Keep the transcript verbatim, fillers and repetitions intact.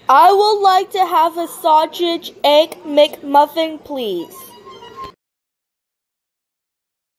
I would like to have a sausage egg McMuffin, please.